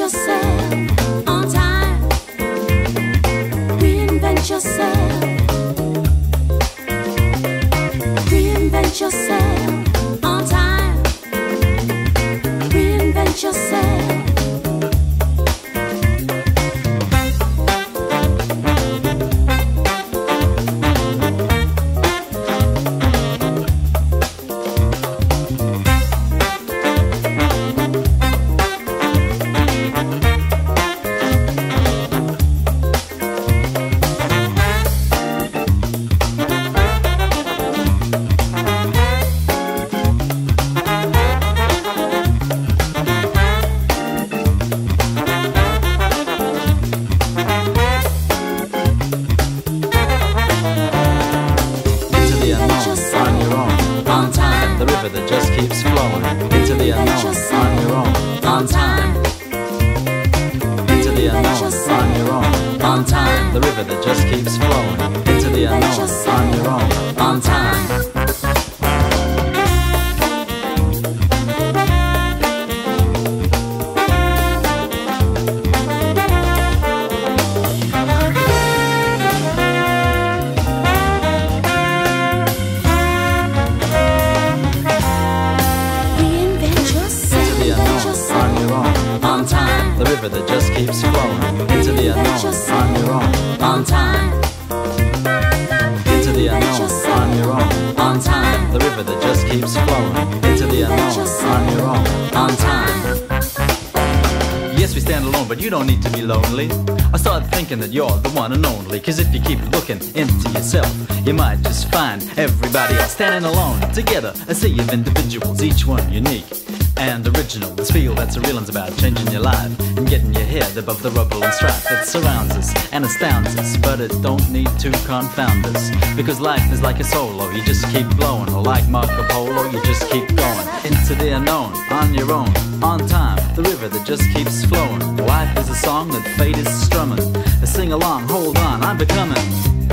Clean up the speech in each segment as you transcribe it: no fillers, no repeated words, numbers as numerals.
yourself on time. Reinvent yourself. Reinvent yourself on time. Reinvent yourself. The river that just keeps flowing into the unknown on your own, on time. Into the unknown on your own, on time. The river that just keeps flowing into the unknown on your own, on time. The river that just keeps flowing into the unknown on your own, on time. Into the unknown on your own, on time. The river that just keeps flowing into the unknown on your own, on time. Yes, we stand alone, but you don't need to be lonely. I started thinking that you're the one and only, 'cause if you keep looking into yourself, you might just find everybody else standing alone. Together, a sea of individuals, each one unique and original. This feel that's a real one's about changing your life and getting your head above the rubble and strife that surrounds us and astounds us. But it don't need to confound us, because life is like a solo. You just keep blowing, or like Marco Polo, you just keep going into the unknown on your own, on time. The river that just keeps flowing. Life is a song that fate is strumming. Sing along, hold on, I'm becoming.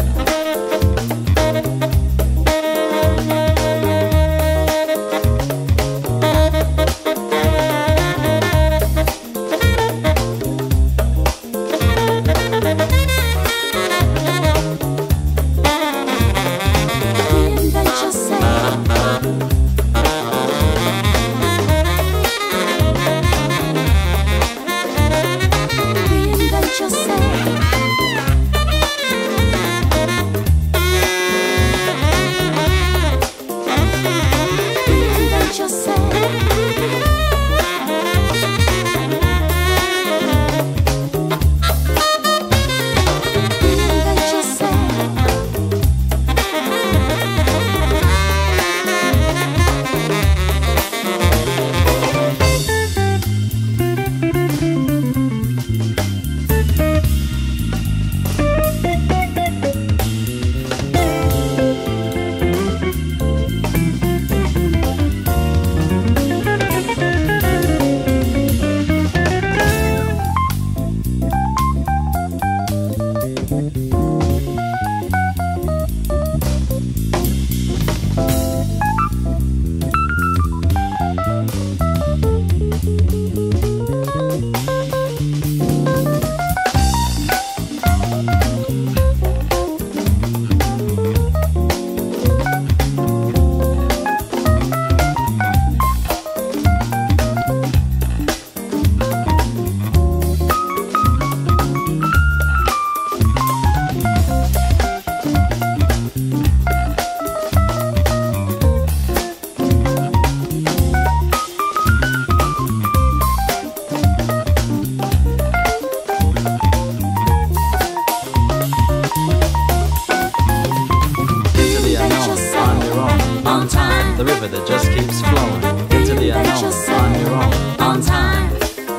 The river that just keeps flowing into the unknown on your own, on time.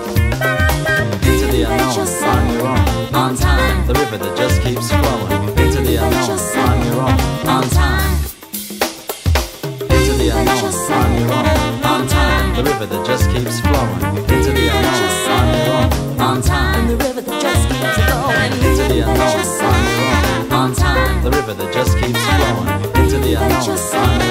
Into the unknown on your own, on time. The river that just keeps flowing into the unknown on your own, on time. Into the unknown on your own, on time. The river that just keeps flowing into the unknown on your own, on time. The river that just keeps flowing into the unknown on your own, on time. The river that just keeps flowing into the unknown on your own.